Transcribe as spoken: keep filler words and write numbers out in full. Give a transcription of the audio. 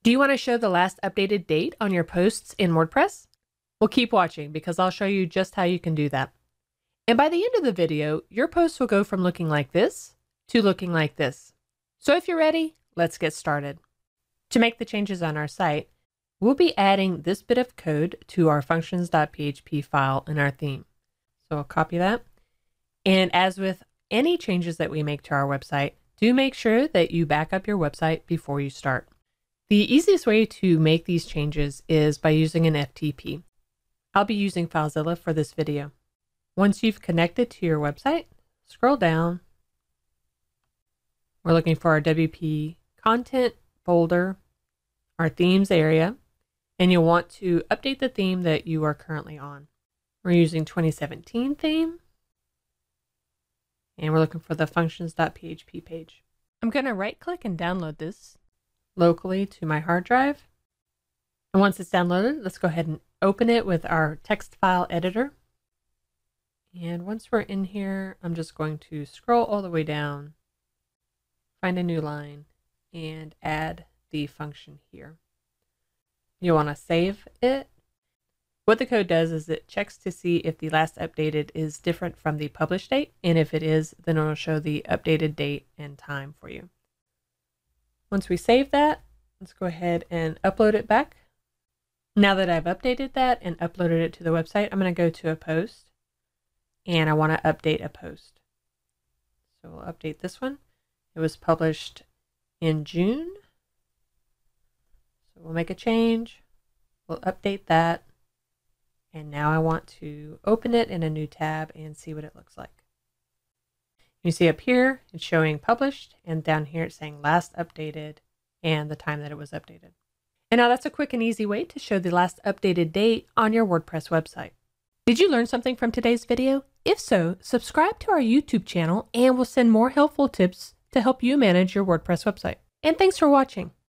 Do you want to show the last updated date on your posts in WordPress? Well, keep watching because I'll show you just how you can do that. And by the end of the video, your posts will go from looking like this to looking like this. So if you're ready, let's get started. To make the changes on our site, we'll be adding this bit of code to our functions dot P H P file in our theme. So I'll copy that. And as with any changes that we make to our website, do make sure that you back up your website before you start. The easiest way to make these changes is by using an F T P. I'll be using FileZilla for this video. Once you've connected to your website, scroll down. We're looking for our W P content folder, our themes area, and you'll want to update the theme that you are currently on. We're using twenty seventeen theme, and we're looking for the functions dot P H P page. I'm going to right click and download this locally to my hard drive. And once it's downloaded, let's go ahead and open it with our text file editor. And once we're in here, I'm just going to scroll all the way down, find a new line, and add the function here. You want to save it. What the code does is it checks to see if the last updated is different from the published date, and if it is, then it'll show the updated date and time for you. Once we save that, let's go ahead and upload it back. Now that I've updated that and uploaded it to the website, I'm going to go to a post, and I want to update a post. So we'll update this one. It was published in June. So we'll make a change. We'll update that. And now I want to open it in a new tab and see what it looks like. You see up here, it's showing published, and down here it's saying last updated and the time that it was updated. And now that's a quick and easy way to show the last updated date on your WordPress website. Did you learn something from today's video? If so, subscribe to our YouTube channel and we'll send more helpful tips to help you manage your WordPress website. And thanks for watching.